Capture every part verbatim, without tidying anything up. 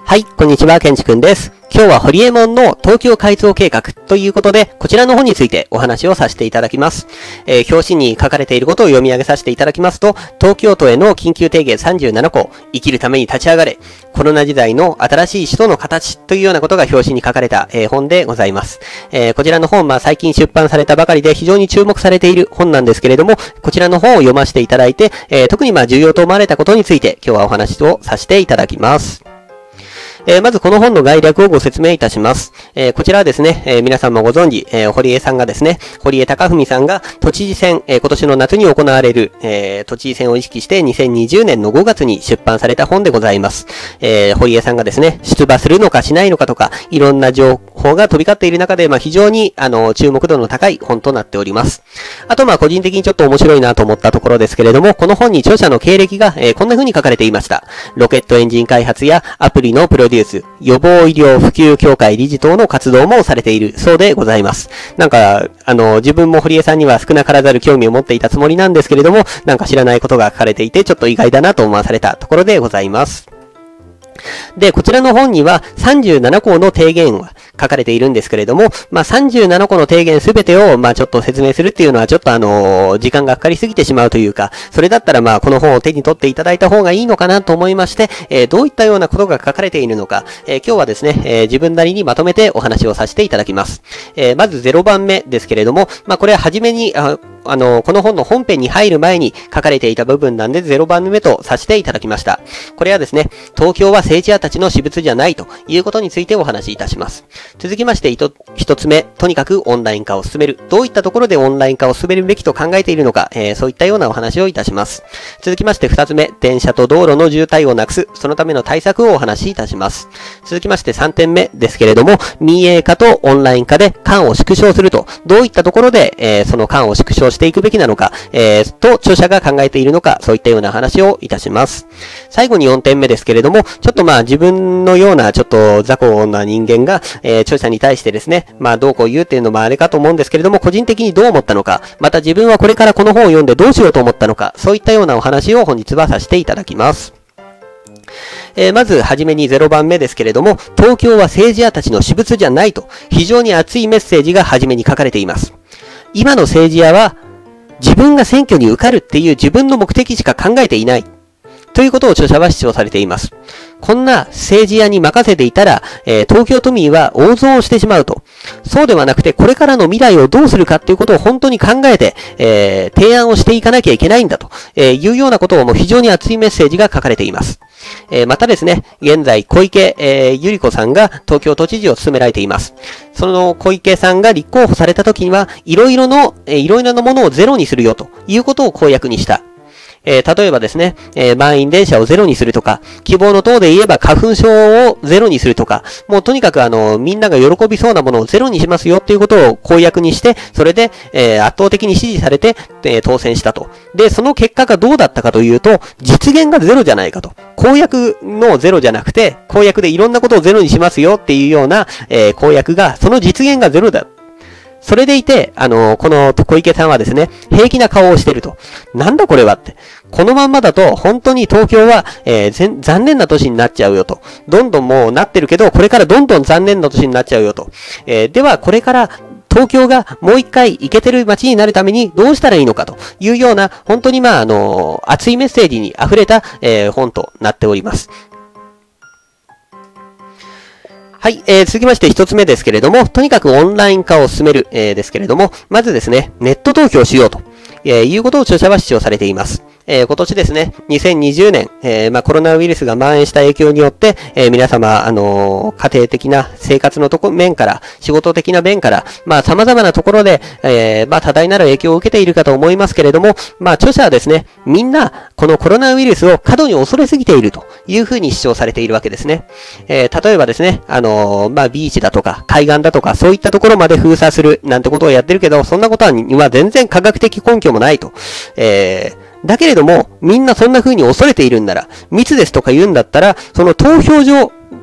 はい、こんにちは、ケンチくんです。今日はホリエモンの東京改造計画ということで、こちらの本についてお話をさせていただきます。えー、表紙に書かれていることを読み上げさせていただきますと、東京都への緊急提言さんじゅうななこ、生きるために立ち上がれ、コロナ時代の新しい首都の形というようなことが表紙に書かれた、えー、本でございます。えー、こちらの本、まあ最近出版されたばかりで非常に注目されている本なんですけれども、こちらの本を読ませていただいて、えー、特にまあ重要と思われたことについて今日はお話をさせていただきます。えー、まずこの本の概略をご説明いたします。えー、こちらはですね、えー、皆さんもご存知、えー、堀江さんがですね、堀江貴文さんが都知事選、えー、今年の夏に行われる、えー、都知事選を意識してにせんにじゅうねんのごがつに出版された本でございます。えー、堀江さんがですね、出馬するのかしないのかとか、いろんな情報が飛び交っている中で、まあ、非常に、あの、注目度の高い本となっております。あと、まあ、個人的にちょっと面白いなと思ったところですけれども、この本に著者の経歴が、えー、こんな風に書かれていました。ロケットエンジン開発やアプリのプロデュース、予防医療普及協会理事等の活動もされているそうでございます。なんか、あの、自分も堀江さんには少なからざる興味を持っていたつもりなんですけれども、なんか知らないことが書かれていて、ちょっと意外だなと思わされたところでございます。で、こちらの本にはさんじゅうななこの提言が書かれているんですけれども、まあ、さんじゅうななこの提言すべてを、まあ、ちょっと説明するっていうのはちょっとあのー、時間がかかりすぎてしまうというか、それだったらまあ、この本を手に取っていただいた方がいいのかなと思いまして、えー、どういったようなことが書かれているのか、えー、今日はですね、えー、自分なりにまとめてお話をさせていただきます。えー、まずゼロばんめですけれども、まあ、これは初めに、ああの、この本の本編に入る前に書かれていた部分なんでゼロばんめとさせていただきました。これはですね、東京は政治家たちの私物じゃないということについてお話しいたします。続きまして、一つ目、とにかくオンライン化を進める。どういったところでオンライン化を進めるべきと考えているのか、えー、そういったようなお話をいたします。続きまして、二つ目、電車と道路の渋滞をなくす。そのための対策をお話しいたします。続きまして、さんてんめですけれども、民営化とオンライン化で間を縮小すると、どういったところで、えー、その間を縮小していくべきなのか、えー、と、著者が考えているのか、そういったような話をいたします。最後によんてんめですけれども、ちょっとまあ自分のようなちょっと雑魚な人間が、えー、著者に対してですね、まあどうこう言うっていうのもあれかと思うんですけれども、個人的にどう思ったのか、また自分はこれからこの本を読んでどうしようと思ったのか、そういったようなお話を本日はさせていただきます。えー、まず、はじめにゼロばんめですけれども、東京は政治家たちの私物じゃないと、非常に熱いメッセージがはじめに書かれています。今の政治家は、自分が選挙に受かるっていう自分の目的しか考えていない。ということを著者は主張されています。こんな政治家に任せていたら、えー、東京都民は大損をしてしまうと。そうではなくて、これからの未来をどうするかっていうことを本当に考えて、えー、提案をしていかなきゃいけないんだと、えー、いうようなことをもう非常に熱いメッセージが書かれています。えー、またですね、現在小池、えー、百合子さんが東京都知事を務められています。その小池さんが立候補された時には、いろいろの、えー、いろいろなものをゼロにするよということを公約にした。えー、例えばですね、えー、満員電車をゼロにするとか、希望の党で言えば花粉症をゼロにするとか、もうとにかくあの、みんなが喜びそうなものをゼロにしますよっていうことを公約にして、それで、えー、圧倒的に支持されて、えー、当選したと。で、その結果がどうだったかというと、実現がゼロじゃないかと。公約のゼロじゃなくて、公約でいろんなことをゼロにしますよっていうような、えー、公約が、その実現がゼロだ。それでいて、あの、この小池さんはですね、平気な顔をしていると。なんだこれはって。このまんまだと、本当に東京は、えー、残念な都市になっちゃうよと。どんどんもうなってるけど、これからどんどん残念な都市になっちゃうよと。えー、では、これから、東京がもう一回イケてる街になるためにどうしたらいいのかというような、本当にまあ、あの、熱いメッセージに溢れた、えー、本となっております。はい、えー、続きまして一つ目ですけれども、とにかくオンライン化を進める、えー、ですけれども、まずですね、ネット投票しようと、えー、いうことを著者は主張されています。えー、今年ですね、にせんにじゅうねん、えー、まあ、コロナウイルスが蔓延した影響によって、えー、皆様、あのー、家庭的な生活のとこ、面から、仕事的な面から、まあ、様々なところで、えー、まあ、多大なる影響を受けているかと思いますけれども、まあ、著者はですね、みんな、このコロナウイルスを過度に恐れすぎているというふうに主張されているわけですね。えー、例えばですね、あのー、まあ、ビーチだとか、海岸だとか、そういったところまで封鎖する、なんてことをやってるけど、そんなことは、は全然科学的根拠もないと。えーだけれども、みんなそんな風に恐れているんなら、密ですとか言うんだったら、その投票所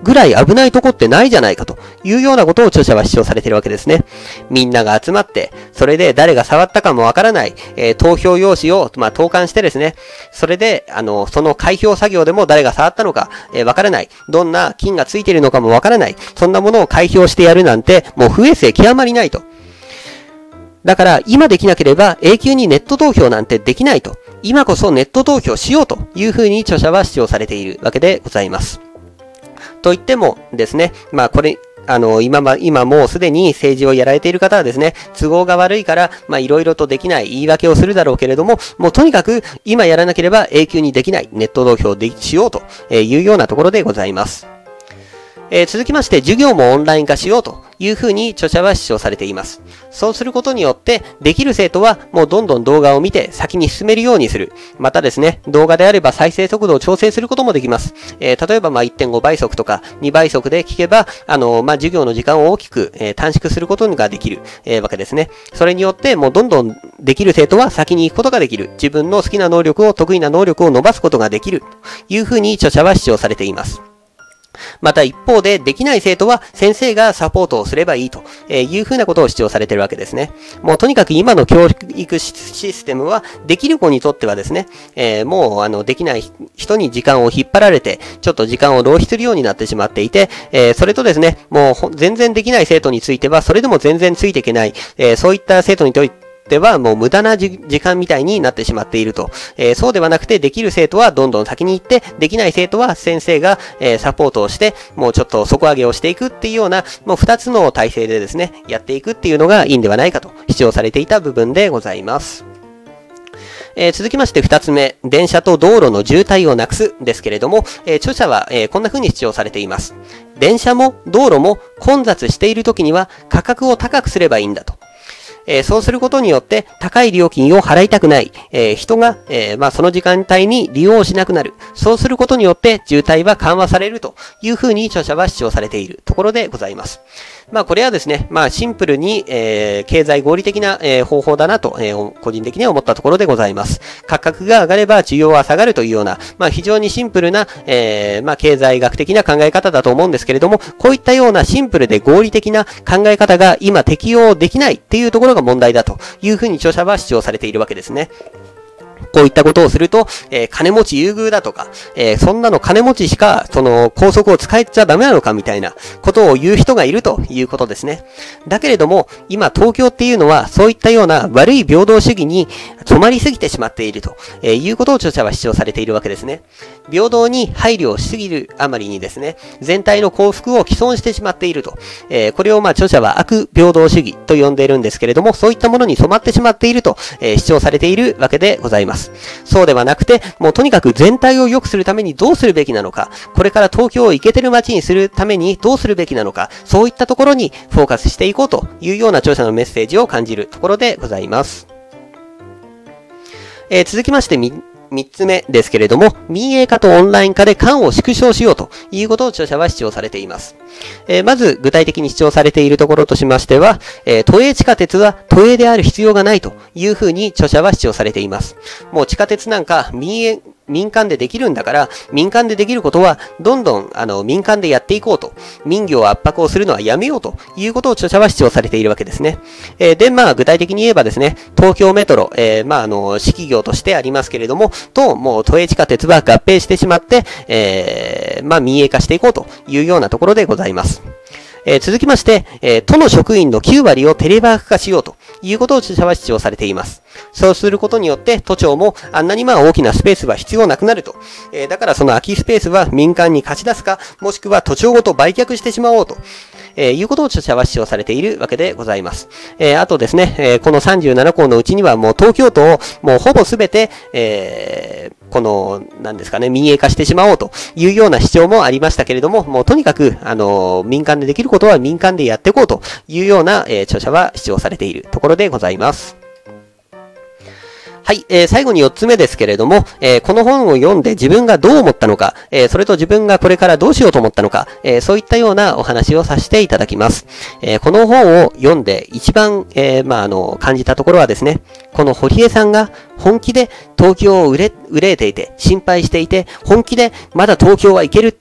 ぐらい危ないとこってないじゃないかというようなことを著者は主張されているわけですね。みんなが集まって、それで誰が触ったかもわからない、えー、投票用紙を、まあ、投函してですね、それで、あの、その開票作業でも誰が触ったのか、えー、わからない。どんな菌がついているのかもわからない。そんなものを開票してやるなんて、もう不衛生極まりないと。だから、今できなければ永久にネット投票なんてできないと。今こそネット投票しようというふうに著者は主張されているわけでございます。と言ってもですね、まあこれ、あの、今ま、今もうすでに政治をやられている方はですね、都合が悪いから、まあいろいろとできない言い訳をするだろうけれども、もうとにかく今やらなければ永久にできないネット投票でしようというようなところでございます。えー、続きまして、授業もオンライン化しようというふうに著者は主張されています。そうすることによって、できる生徒はもうどんどん動画を見て先に進めるようにする。またですね、動画であれば再生速度を調整することもできます。えー、例えば、まあ、いってんごばい速とかにばい速で聞けば、あのー、まあ、授業の時間を大きく、えー、短縮することができる、えー、わけですね。それによって、もうどんどんできる生徒は先に行くことができる。自分の好きな能力を、得意な能力を伸ばすことができる。というふうに著者は主張されています。また一方で、できない生徒は先生がサポートをすればいいというふうなことを主張されているわけですね。もうとにかく今の教育システムは、できる子にとってはですね、えー、もうあのできない人に時間を引っ張られて、ちょっと時間を浪費するようになってしまっていて、えー、それとですね、もう全然できない生徒については、それでも全然ついていけない、えー、そういった生徒にとってではもう無駄な時間みたいになってしまっていると。えー、そうではなくて、できる生徒はどんどん先に行って、できない生徒は先生が、えー、サポートをして、もうちょっと底上げをしていくっていうような、もう二つの体制でですね、やっていくっていうのがいいんではないかと主張されていた部分でございます。えー、続きまして二つ目、電車と道路の渋滞をなくすですけれども、えー、著者は、えー、こんな風に主張されています。電車も道路も混雑している時には価格を高くすればいいんだと。えー、そうすることによって高い料金を払いたくない、えー、人が、えー、まあその時間帯に利用しなくなる。そうすることによって渋滞は緩和されるというふうに著者は主張されているところでございます。まあこれはですね、まあシンプルに、えー、経済合理的な、えー、方法だなと、えー、個人的には思ったところでございます。価格が上がれば需要は下がるというような、まあ非常にシンプルな、えー、まあ経済学的な考え方だと思うんですけれども、こういったようなシンプルで合理的な考え方が今適用できないっていうところが問題だというふうに著者は主張されているわけですね。こういったことをすると、えー、金持ち優遇だとか、えー、そんなの金持ちしか、その、高速を使えちゃダメなのかみたいなことを言う人がいるということですね。だけれども、今東京っていうのは、そういったような悪い平等主義に染まりすぎてしまっていると、えー、いうことを著者は主張されているわけですね。平等に配慮をしすぎるあまりにですね、全体の幸福を毀損してしまっていると。えー、これをまあ著者は悪平等主義と呼んでいるんですけれども、そういったものに染まってしまっていると、えー、主張されているわけでございます。そうではなくて、もうとにかく全体を良くするためにどうするべきなのか、これから東京をイケてる街にするためにどうするべきなのか、そういったところにフォーカスしていこうというような著者のメッセージを感じるところでございます。えー、続きましてみ、三つ目ですけれども、民営化とオンライン化で間を縮小しようということを著者は主張されています。えー、まず具体的に主張されているところとしましては、えー、都営地下鉄は都営である必要がないというふうに著者は主張されています。もう地下鉄なんか民営民間でできるんだから、民間でできることは、どんどん、あの、民間でやっていこうと。民業を圧迫をするのはやめようということを著者は主張されているわけですね。えー、で、まあ、具体的に言えばですね、東京メトロ、えー、まあ、あの、私企業としてありますけれども、と、もう都営地下鉄は合併してしまって、えー、まあ、民営化していこうというようなところでございます。えー、続きまして、えー、都の職員のきゅうわりをテレワーク化しようということを著者は主張されています。そうすることによって、都庁もあんなにまあ大きなスペースは必要なくなると。えー、だからその空きスペースは民間に貸し出すか、もしくは都庁ごと売却してしまおうと。えー、いうことを著者は主張されているわけでございます。えー、あとですね、えー、このさんじゅうななこうのうちにはもう東京都をもうほぼすべて、えー、この、なんですかね、民営化してしまおうというような主張もありましたけれども、もうとにかく、あのー、民間でできることは民間でやっていこうというような、えー、著者は主張されているところでございます。はい、えー、最後によっつめですけれども、えー、この本を読んで自分がどう思ったのか、えー、それと自分がこれからどうしようと思ったのか、えー、そういったようなお話をさせていただきます。えー、この本を読んで一番、えー、まあ、あの、感じたところはですね、この堀江さんが本気で東京を憂えていて、心配していて、本気でまだ東京は行けるっ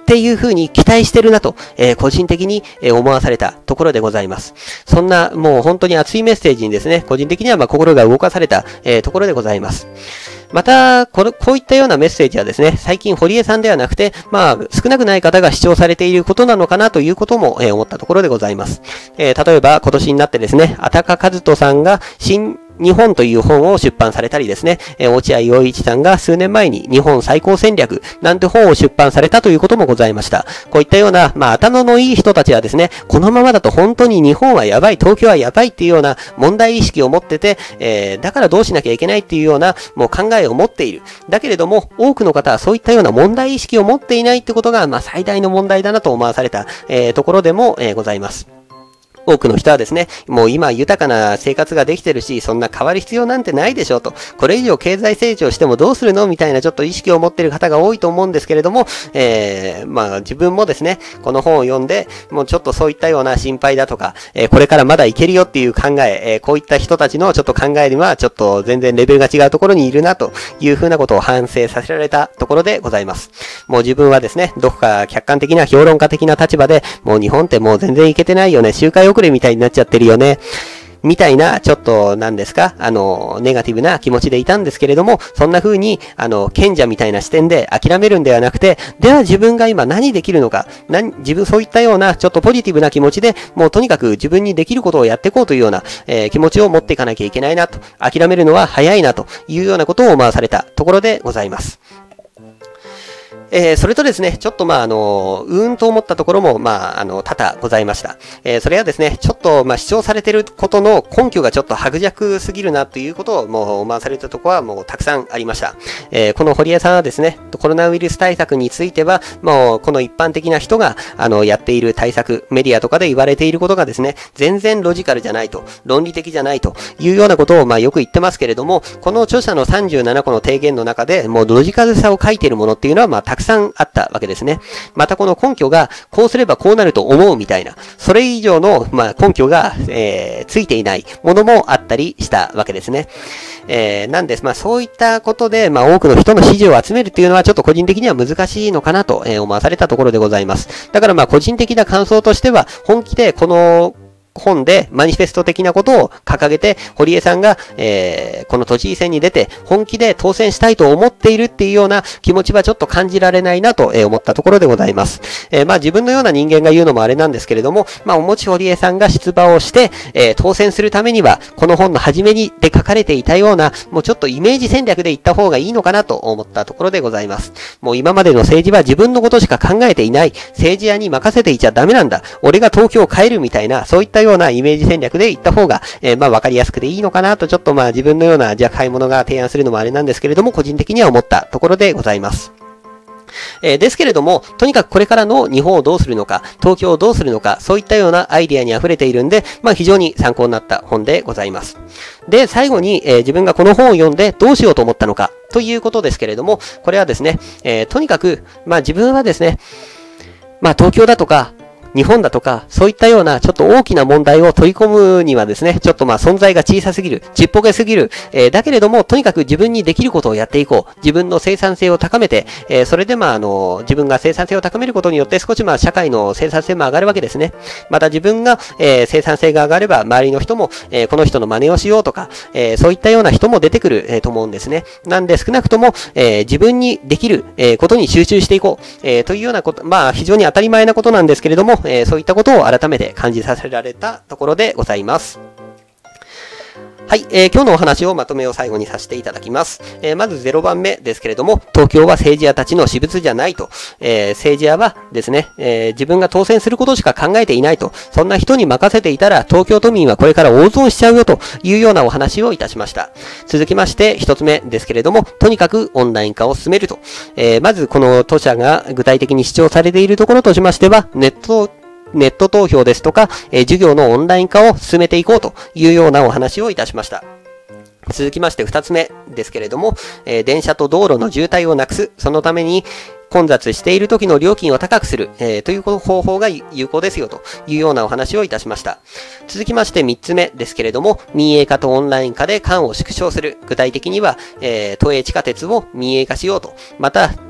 っていう風に期待してるなと、えー、個人的に思わされたところでございます。そんなもう本当に熱いメッセージにですね、個人的にはまあ心が動かされた、えー、ところでございます。また、この、こういったようなメッセージはですね、最近堀江さんではなくて、まあ、少なくない方が視聴されていることなのかなということも、えー、思ったところでございます。えー、例えば、今年になってですね、あたかかずとさんが新日本という本を出版されたりですね、えー、落合陽一さんが数年前に日本最高戦略なんて本を出版されたということもございました。こういったような、まあ、頭のいい人たちはですね、このままだと本当に日本はやばい、東京はやばいっていうような問題意識を持ってて、えー、だからどうしなきゃいけないっていうような、もう考えを持っている。だけれども、多くの方はそういったような問題意識を持っていないってことが、まあ、最大の問題だなと思わされた、えー、ところでも、えー、ございます。多くの人はですね、もう今豊かな生活ができてるし、そんな変わる必要なんてないでしょうと。これ以上経済成長してもどうするのみたいなちょっと意識を持っている方が多いと思うんですけれども、えー、まあ自分もですね、この本を読んで、もうちょっとそういったような心配だとか、えー、これからまだいけるよっていう考え、えー、こういった人たちのちょっと考えにはちょっと全然レベルが違うところにいるなというふうなことを反省させられたところでございます。もう自分はですね、どこか客観的な評論家的な立場で、もう日本ってもう全然いけてないよね、周回遅れみたいになっちゃってるよね。みたいな、ちょっと、何ですか、あの、ネガティブな気持ちでいたんですけれども、そんな風に、あの、賢者みたいな視点で諦めるんではなくて、では自分が今何できるのか、何、自分そういったような、ちょっとポジティブな気持ちで、もうとにかく自分にできることをやっていこうというような、えー、気持ちを持っていかなきゃいけないなと、諦めるのは早いなというようなことを思わされたところでございます。えー、それとですね、ちょっとまあ、あの、うーんと思ったところも、まあ、あの、多々ございました。えー、それはですね、ちょっと、まあ、主張されていることの根拠がちょっと薄弱すぎるなということを、もう、思わされたところは、もう、たくさんありました。えー、この堀江さんはですね、コロナウイルス対策については、もう、この一般的な人が、あの、やっている対策、メディアとかで言われていることがですね、全然ロジカルじゃないと、論理的じゃないというようなことを、まあ、よく言ってますけれども、この著者のさんじゅうななこの提言の中で、もう、ロジカルさを書いているものっていうのは、まあ、たくさんあったわけですね。またこの根拠が、こうすればこうなると思うみたいな、それ以上の、まあ、根拠が、えー、ついていないものもあったりしたわけですね。えー、なんです。まあ、そういったことで、まあ、多くの人の支持を集めるっていうのは、ちょっと個人的には難しいのかなと、えー、思わされたところでございます。だからまあ、個人的な感想としては、本気でこの、本でマニフェスト的なことを掲げて、堀江さんが、えー、この都知事選に出て、本気で当選したいと思っているっていうような気持ちはちょっと感じられないなと、えー、思ったところでございます。えー、まあ自分のような人間が言うのもあれなんですけれども、まあおもち堀江さんが出馬をして、えー、当選するためには、この本の初めにで書かれていたような、もうちょっとイメージ戦略で言った方がいいのかなと思ったところでございます。もう今までの政治は自分のことしか考えていない。政治家に任せていちゃダメなんだ。俺が東京を変えるみたいな、そういったようなイメージ戦略で言った方が、えー、まあ分かりやすくていいのかなと、ちょっとまあ自分のような、じゃあ買い物が提案するのもあれなんですけれども、個人的には思ったところでございます。えー、ですけれども、とにかくこれからの日本をどうするのか、東京をどうするのか、そういったようなアイディアに溢れているんで、まあ非常に参考になった本でございます。で、最後に、えー、自分がこの本を読んでどうしようと思ったのか、ということですけれども、これはですね、えー、とにかく、まあ自分はですね、まあ東京だとか、日本だとか、そういったようなちょっと大きな問題を取り込むにはですね、ちょっとまあ存在が小さすぎる、ちっぽけすぎる、えー、だけれども、とにかく自分にできることをやっていこう。自分の生産性を高めて、えー、それでまああの、自分が生産性を高めることによって少しまあ社会の生産性も上がるわけですね。また自分が、えー、生産性が上がれば、周りの人も、えー、この人の真似をしようとか、えー、そういったような人も出てくる、えー、と思うんですね。なんで少なくとも、えー、自分にできる、えー、ことに集中していこう、えー、というようなこと、まあ非常に当たり前なことなんですけれども、えー、そういったことを改めて感じさせられたところでございます。はい、えー、今日のお話をまとめを最後にさせていただきます。えー、まずゼロばんめですけれども、東京は政治家たちの私物じゃないと。えー、政治家はですね、えー、自分が当選することしか考えていないと。そんな人に任せていたら、東京都民はこれから大損しちゃうよというようなお話をいたしました。続きまして一つ目ですけれども、とにかくオンライン化を進めると。えー、まずこの当社が具体的に主張されているところとしましては、ネットネット投票ですとか、えー、授業のオンライン化を進めていこうというようなお話をいたしました。続きまして二つ目ですけれども、えー、電車と道路の渋滞をなくす、そのために混雑している時の料金を高くする、えー、という方法が有効ですよというようなお話をいたしました。続きまして三つ目ですけれども、民営化とオンライン化で間を縮小する。具体的には、えー、都営地下鉄を民営化しようと。また、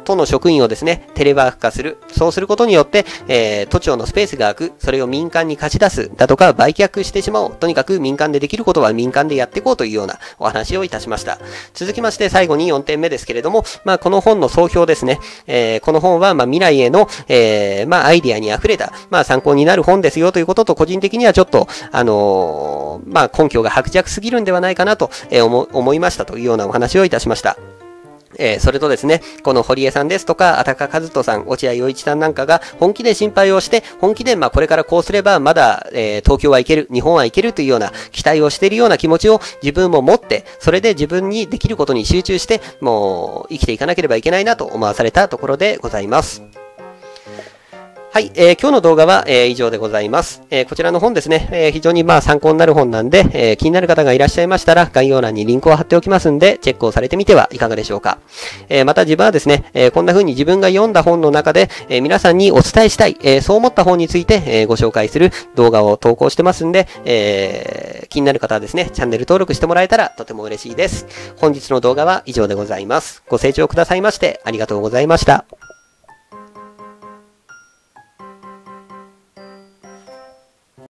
都の職員をですね、テレワーク化する。そうすることによって、えー、都庁のスペースが空く。それを民間に貸し出す。だとか、売却してしまおう。とにかく民間でできることは民間でやっていこうというようなお話をいたしました。続きまして、最後によんてんめですけれども、まあ、この本の総評ですね。えー、この本は、まあ、未来への、えー、まあ、アイディアに溢れた、まあ、参考になる本ですよということと、個人的にはちょっと、あのー、まあ、根拠が薄弱すぎるんではないかなと、えー、思、思いましたというようなお話をいたしました。えー、それとですね、この堀江さんですとか、あたか和人さん、落合陽一さんなんかが本気で心配をして、本気でまあこれからこうすればまだ、えー、東京はいける、日本はいけるというような期待をしているような気持ちを自分も持って、それで自分にできることに集中して、もう生きていかなければいけないなと思わされたところでございます。はい、えー、今日の動画は、えー、以上でございます。えー、こちらの本ですね、えー、非常にまあ参考になる本なんで、えー、気になる方がいらっしゃいましたら、概要欄にリンクを貼っておきますんで、チェックをされてみてはいかがでしょうか。えー、また自分はですね、えー、こんな風に自分が読んだ本の中で、えー、皆さんにお伝えしたい、えー、そう思った本について、えー、ご紹介する動画を投稿してますんで、えー、気になる方はですね、チャンネル登録してもらえたらとても嬉しいです。本日の動画は以上でございます。ご清聴くださいましてありがとうございました。